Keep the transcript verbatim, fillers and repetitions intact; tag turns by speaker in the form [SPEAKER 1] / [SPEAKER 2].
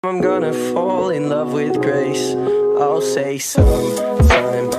[SPEAKER 1] I'm gonna fall in love with grace. I'll say sometime